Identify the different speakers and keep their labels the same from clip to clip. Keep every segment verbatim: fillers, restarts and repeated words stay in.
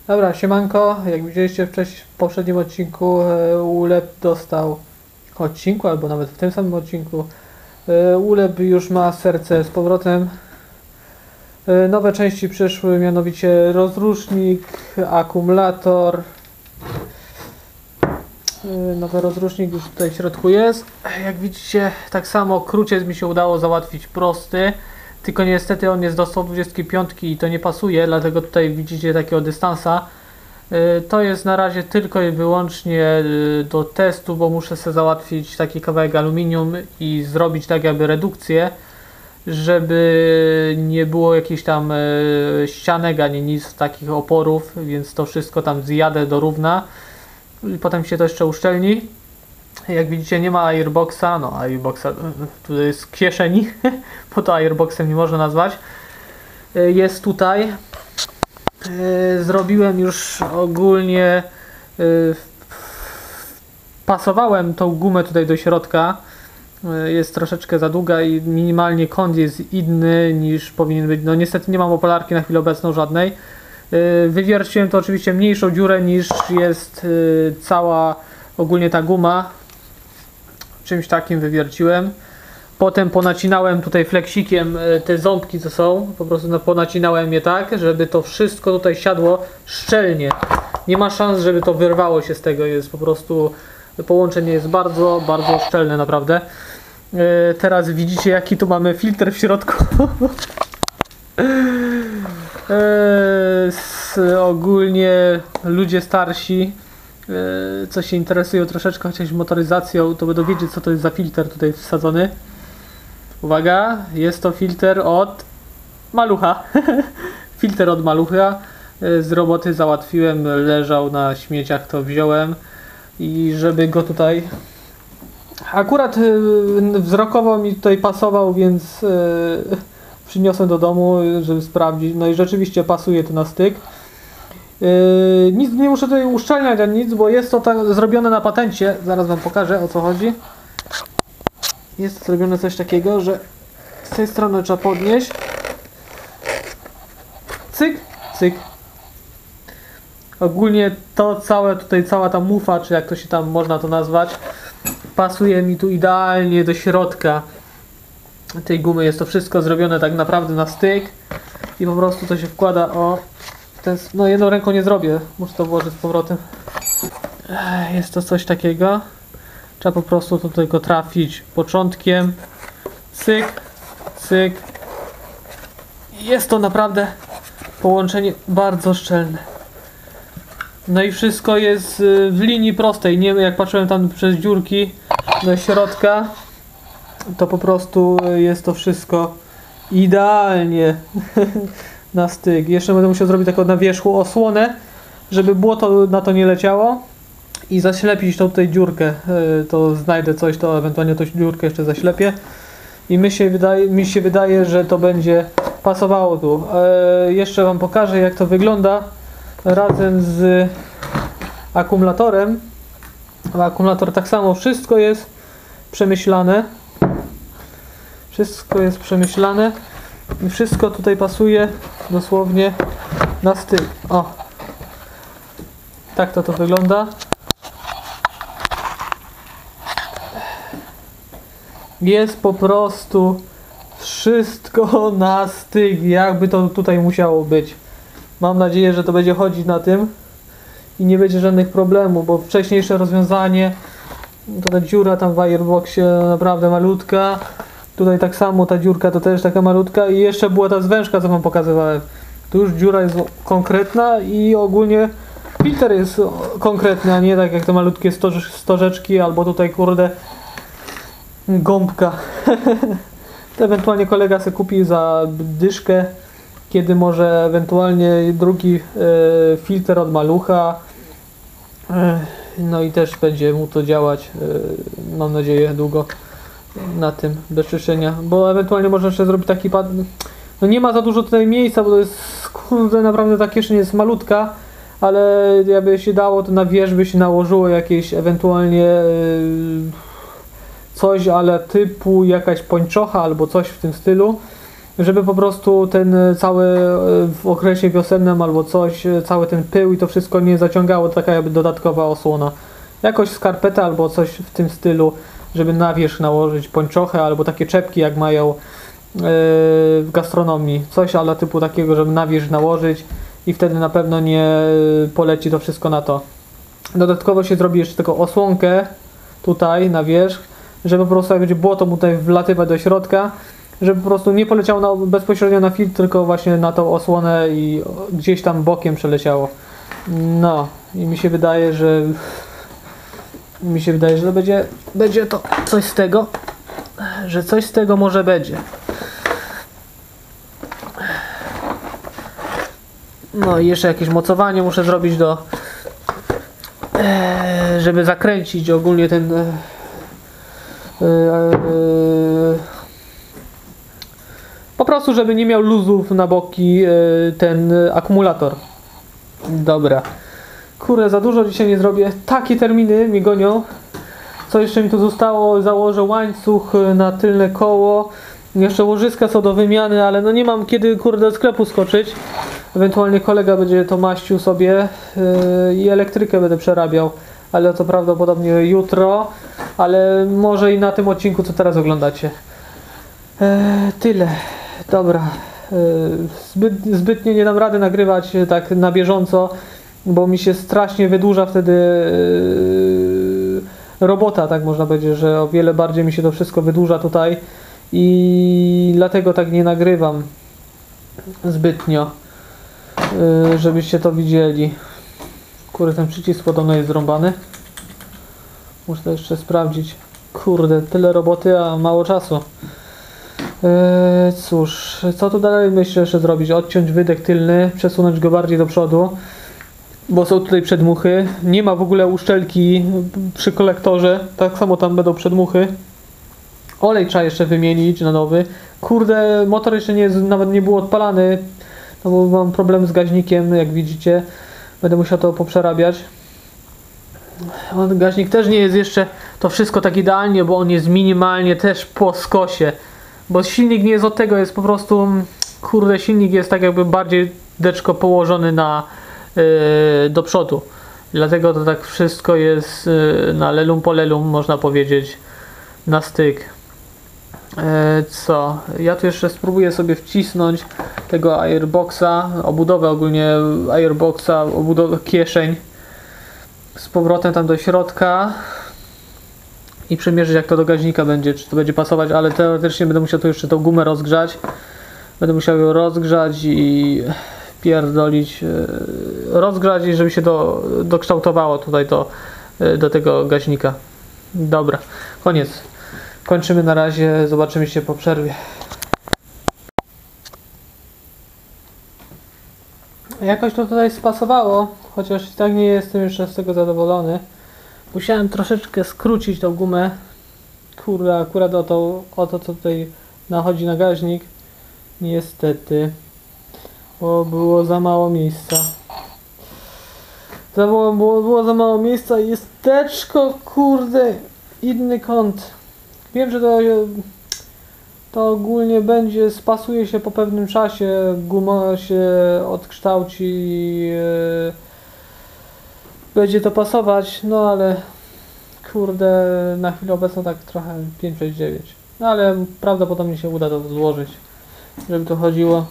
Speaker 1: Dobra, siemanko, jak widzieliście wcześniej w poprzednim odcinku, e, Uleb dostał odcinku, albo nawet w tym samym odcinku. e, Uleb już ma serce z powrotem. E, nowe części przyszły, mianowicie rozrusznik, akumulator. E, nowy rozrusznik już tutaj w środku jest. Jak widzicie, tak samo kruciec mi się udało załatwić prosty. Tylko niestety on jest do sto dwudziestki piątki i to nie pasuje, dlatego tutaj widzicie takiego dystansa. To jest na razie tylko i wyłącznie do testu, bo muszę sobie załatwić taki kawałek aluminium i zrobić tak jakby redukcję, żeby nie było jakichś tam ścianek ani nic takich oporów, więc to wszystko tam zjadę do równa i potem się to jeszcze uszczelni. Jak widzicie, nie ma airboxa, no airboxa tutaj jest w kieszeni, bo to airboxem nie można nazwać. Jest tutaj. Zrobiłem już ogólnie, pasowałem tą gumę tutaj do środka. Jest troszeczkę za długa i minimalnie kąt jest inny niż powinien być. No niestety nie mam opalarki na chwilę obecną żadnej. Wywierciłem to oczywiście mniejszą dziurę niż jest cała ogólnie ta guma. Czymś takim wywierciłem. Potem ponacinałem tutaj fleksikiem te ząbki, co są. Po prostu ponacinałem je tak, żeby to wszystko tutaj siadło szczelnie. Nie ma szans, żeby to wyrwało się z tego. Jest po prostu, połączenie jest bardzo, bardzo szczelne naprawdę. Teraz widzicie, jaki tu mamy filtr w środku. Ogólnie ludzie starsi, co się interesują troszeczkę chociaż motoryzacją, to będą wiedzieć, co to jest za filtr tutaj wsadzony. Uwaga, jest to filtr od Malucha. Filtr od Malucha. Z roboty załatwiłem, leżał na śmieciach, to wziąłem. I żeby go tutaj... Akurat wzrokowo mi tutaj pasował, więc przyniosłem do domu, żeby sprawdzić. No i rzeczywiście pasuje to na styk. Yy, nic nie muszę tutaj uszczelniać ani nic, bo jest to tak zrobione na patencie. Zaraz wam pokażę, o co chodzi. Jest to zrobione coś takiego, że z tej strony trzeba podnieść. Cyk, cyk. Ogólnie to całe tutaj, cała ta mufa, czy jak to się tam można to nazwać, pasuje mi tu idealnie do środka tej gumy. Jest to wszystko zrobione tak naprawdę na styk i po prostu to się wkłada o... Ten, no jedną ręką nie zrobię, muszę to włożyć z powrotem. Jest to coś takiego. Trzeba po prostu to tylko trafić początkiem. Cyk, cyk. Jest to naprawdę połączenie bardzo szczelne. No i wszystko jest w linii prostej. Nie wiem, jak patrzyłem tam przez dziurki do środka, to po prostu jest to wszystko idealnie na styk. Jeszcze będę musiał zrobić taką na wierzchu osłonę, żeby błoto na to nie leciało i zaślepić tą tutaj dziurkę. To znajdę coś, to ewentualnie tą dziurkę jeszcze zaślepię i mi się wydaje, mi się wydaje, że to będzie pasowało tu. E, jeszcze wam pokażę, jak to wygląda razem z akumulatorem. Akumulator tak samo, wszystko jest przemyślane. Wszystko jest przemyślane. I wszystko tutaj pasuje dosłownie na styk. O! Tak to to wygląda. Jest po prostu wszystko na styk, jakby to tutaj musiało być. Mam nadzieję, że to będzie chodzić na tym i nie będzie żadnych problemów, bo wcześniejsze rozwiązanie, to ta dziura tam w airboxie naprawdę malutka. Tutaj tak samo ta dziurka to też taka malutka i jeszcze była ta zwężka, co wam pokazywałem. Tu już dziura jest konkretna i ogólnie filtr jest konkretny, a nie tak jak te malutkie stożeczki albo tutaj kurde gąbka. To ewentualnie kolega sobie kupi za dyszkę, kiedy może ewentualnie drugi e, filtr od Malucha. E, no i też będzie mu to działać, e, mam nadzieję, długo na tym bez czyszczenia, bo ewentualnie można jeszcze zrobić taki pad. No nie ma za dużo tutaj miejsca, bo to jest kurde, naprawdę ta kieszeń jest malutka, ale jakby się dało, to na wierzch by się nałożyło jakieś ewentualnie yy, coś, ale typu jakaś pończocha albo coś w tym stylu, żeby po prostu ten cały w okresie wiosennym albo coś, cały ten pył i to wszystko nie zaciągało, taka jakby dodatkowa osłona. Jakoś skarpetę albo coś w tym stylu, żeby na wierzch nałożyć pończochę albo takie czepki jak mają yy, w gastronomii. Coś ale typu takiego, żeby na wierzch nałożyć i wtedy na pewno nie poleci to wszystko na to. Dodatkowo się zrobi jeszcze taką osłonkę tutaj na wierzch, żeby po prostu jak będzie błoto mu tutaj wlatywać do środka, żeby po prostu nie poleciało na, bezpośrednio na filtr, tylko właśnie na tą osłonę i gdzieś tam bokiem przeleciało. No i mi się wydaje, że mi się wydaje, że to będzie, będzie to coś z tego, że coś z tego może będzie. No i jeszcze jakieś mocowanie muszę zrobić do, żeby zakręcić ogólnie ten po prostu, żeby nie miał luzów na boki ten akumulator. Dobra. Kurde, za dużo dzisiaj nie zrobię. Takie terminy mnie gonią. Co jeszcze mi tu zostało? Założę łańcuch na tylne koło. Jeszcze łożyska są do wymiany, ale no nie mam kiedy, kurde, do sklepu skoczyć. Ewentualnie kolega będzie to maścił sobie yy, i elektrykę będę przerabiał. Ale to prawdopodobnie jutro. Ale może i na tym odcinku, co teraz oglądacie. Yy, tyle. Dobra. Yy, zbyt, zbytnio nie dam rady nagrywać tak na bieżąco, bo mi się strasznie wydłuża wtedy yy, robota, tak można powiedzieć, że o wiele bardziej mi się to wszystko wydłuża tutaj i dlatego tak nie nagrywam zbytnio, yy, żebyście to widzieli. Kurde, ten przycisk podobno jest zrąbany. Muszę to jeszcze sprawdzić. Kurde, tyle roboty, a mało czasu. Yy, cóż, co tu dalej myślę jeszcze zrobić? Odciąć wydech tylny, przesunąć go bardziej do przodu, bo są tutaj przedmuchy. Nie ma w ogóle uszczelki przy kolektorze, tak samo tam będą przedmuchy. Olej trzeba jeszcze wymienić na nowy. Kurde, motor jeszcze nie jest, nawet nie był odpalany, no bo mam problem z gaźnikiem, jak widzicie. Będę musiał to poprzerabiać. Gaźnik też nie jest jeszcze to wszystko tak idealnie, bo on jest minimalnie też po skosie. Bo silnik nie jest od tego, jest po prostu, kurde, silnik jest tak jakby bardziej deczko położony na yy, do przodu. Dlatego to tak wszystko jest yy, na lelum po lelum, można powiedzieć, na styk. Yy, co? Ja tu jeszcze spróbuję sobie wcisnąć tego airboxa, obudowę ogólnie airboxa, obudowę kieszeń z powrotem tam do środka i przymierzyć, jak to do gaźnika będzie, czy to będzie pasować, ale teoretycznie będę musiał tu jeszcze tą gumę rozgrzać. Będę musiał ją rozgrzać i pierdolić, rozgrzać i żeby się do, dokształtowało tutaj to, do tego gaźnika. Dobra, koniec. Kończymy na razie, zobaczymy się po przerwie. Jakoś to tutaj spasowało, chociaż i tak nie jestem jeszcze z tego zadowolony. Musiałem troszeczkę skrócić tą gumę. Kurde, akurat o to, o to co tutaj nachodzi na gaźnik. Niestety. Bo było za mało miejsca. Za było, było, było za mało miejsca i jest teczko, kurde, inny kąt. Wiem, że to, to ogólnie będzie, spasuje się po pewnym czasie, guma się odkształci i yy, będzie to pasować, no ale kurde, na chwilę obecną tak trochę pięć sześć dziewięć. No ale prawdopodobnie się uda to złożyć, żeby to chodziło.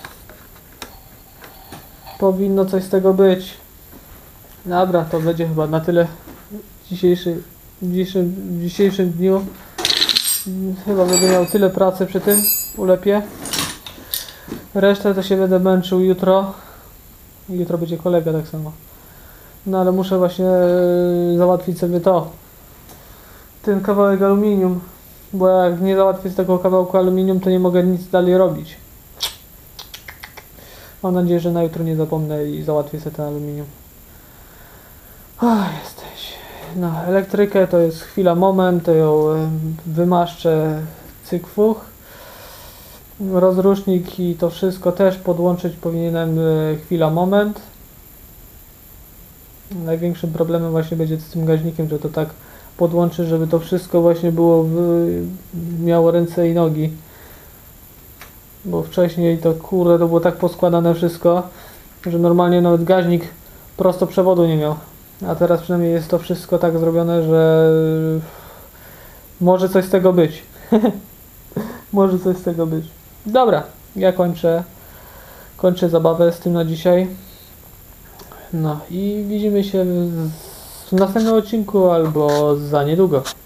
Speaker 1: Powinno coś z tego być. Dobra, to będzie chyba na tyle w dzisiejszym, w dzisiejszym, w dzisiejszym dniu. Chyba będę miał tyle pracy przy tym ulepie. Resztę to się będę męczył jutro. Jutro będzie kolega tak samo. No ale muszę właśnie załatwić sobie to. Ten kawałek aluminium. Bo jak nie załatwię z tego kawałku aluminium, to nie mogę nic dalej robić. Mam nadzieję, że na jutro nie zapomnę i załatwię sobie ten aluminium. O, jesteś. No, elektrykę to jest chwila, moment, to ją wymaszczę cykfuch. Rozrusznik i to wszystko też podłączyć powinienem chwila, moment. Największym problemem właśnie będzie z tym gaźnikiem, że to tak podłączy, żeby to wszystko właśnie było w, miało ręce i nogi. Bo wcześniej to kurde to było tak poskładane wszystko, że normalnie nawet gaźnik prosto przewodu nie miał. A teraz przynajmniej jest to wszystko tak zrobione, że może coś z tego być. Może coś z tego być. Dobra, ja kończę. Kończę zabawę z tym na dzisiaj. No i widzimy się w następnym odcinku albo za niedługo.